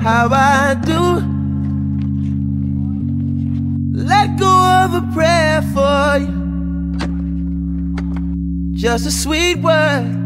how I do. Let go of a prayer for you, just a sweet word